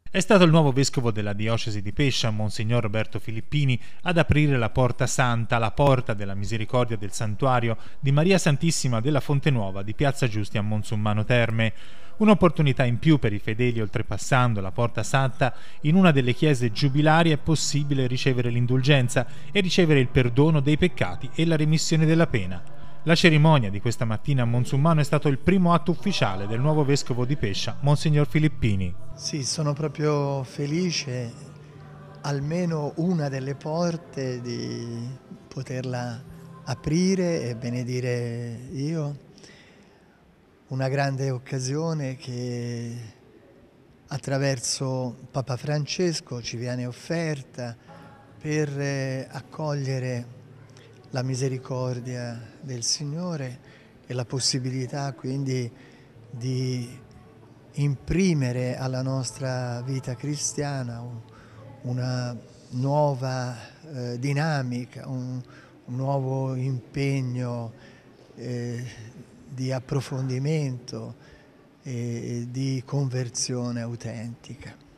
È stato il nuovo vescovo della diocesi di Pescia, Monsignor Roberto Filippini, ad aprire la Porta Santa, la porta della misericordia del santuario di Maria Santissima della Fonte Nuova di Piazza Giusti a Monsummano Terme. Un'opportunità in più per i fedeli. Oltrepassando la Porta Santa, in una delle chiese giubilari è possibile ricevere l'indulgenza e ricevere il perdono dei peccati e la remissione della pena. La cerimonia di questa mattina a Monsummano è stato il primo atto ufficiale del nuovo vescovo di Pescia, Monsignor Filippini. Sì, sono proprio felice, almeno una delle porte, di poterla aprire e benedire io. Una grande occasione che attraverso Papa Francesco ci viene offerta per accogliere la misericordia del Signore e la possibilità quindi di imprimere alla nostra vita cristiana una nuova dinamica, un nuovo impegno di approfondimento e di conversione autentica.